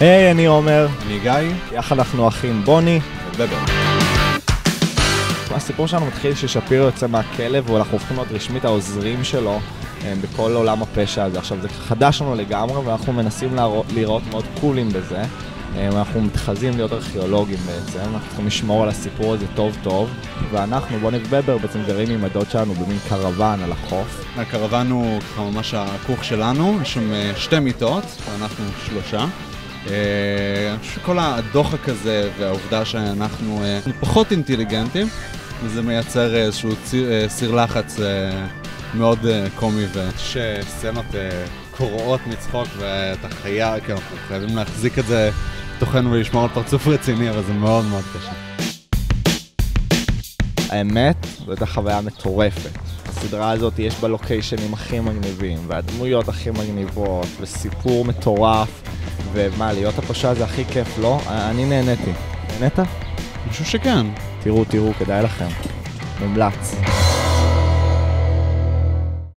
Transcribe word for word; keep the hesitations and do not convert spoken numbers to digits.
היי, אני עומר. אני גיא. יחד אנחנו אחים בוני ובבר. הסיפור שלנו מתחיל ששפירו יוצא מהכלב ואנחנו הופכים להיות רשמית העוזרים שלו בכל עולם הפשע הזה. עכשיו זה חדש לנו לגמרי ואנחנו מנסים לראות מאוד קולים בזה. אנחנו מתחזים להיות ארכיאולוגים בעצם, אנחנו צריכים לשמור על הסיפור הזה טוב טוב, ואנחנו, בוני ובבר, בעצם גרים עם הדוד שלנו במין קרוון על החוף. הקרוון הוא ככה ממש הכוך שלנו, יש שם שתי מיטות, ואנחנו שלושה. כל הדוחק הזה והעובדה שאנחנו פחות אינטליגנטים, וזה מייצר איזשהו סיר לחץ מאוד קומי, ויש סצנות קוראות מצחוק, ואתה חייב, כי אנחנו חייבים להחזיק את זה תוכן ולשמור על פרצוף רציני, אבל זה מאוד מאוד קשה. האמת, זו הייתה חוויה מטורפת. הסדרה הזאת יש בה לוקיישנים הכי מגניבים, והדמויות הכי מגניבות, וסיפור מטורף, ומה, להיות הפשע זה הכי כיף, לא? אני נהניתי. נהנית? אני חושב שכן. תראו, תראו, כדאי לכם. מומלץ.